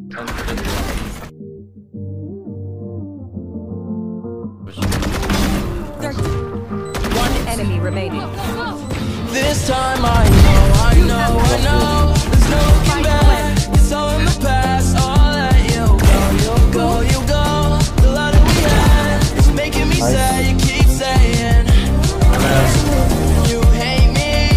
One enemy remaining. This time I know there's no looking back. It's all in the past. I'll let you go. The love that we had is making me sad. You keep saying you hate me.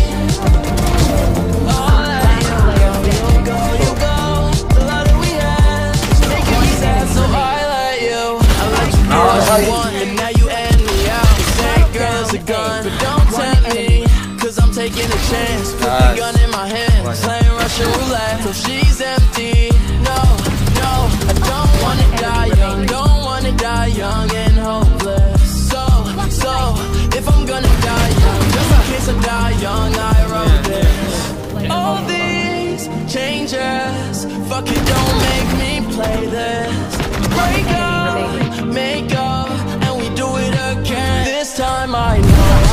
I'll let you go. The love that we had is making me sad, so I let you do what you want, and now you end me out. Say girl's a gun, but don't tempt me. I'm taking a chance, put the gun in my hand, playing Russian roulette till she's empty. No, I don't wanna die young and hopeless. So, if I'm gonna die young, just in case I die young, I wrote this. All these changes, fuck it, don't make me play this. Break up, make up, and we do it again. This time I know.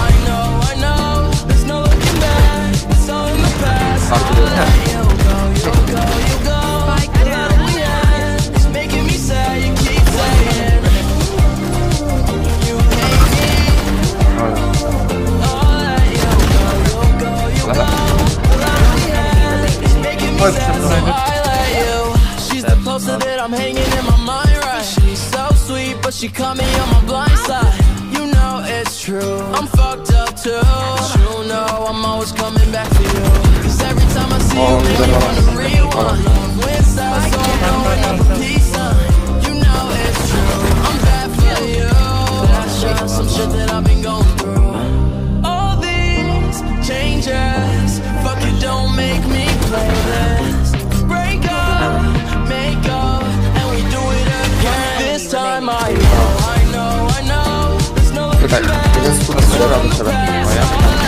She's the poster that I'm hanging in my mind, right? She's so sweet, but she caught me on my blind side. You know it's true, I'm fucked up too. You know I'm always coming back to you, cause every time I see you, make me wanna rewind. When stars so I'm going up a piece, you know it's true, I'm bad for you, but I share some shit that I've been going through. All these changes, fuck it, don't make me play this. Break up, make up, and we do it again. This time I know there's no looking back.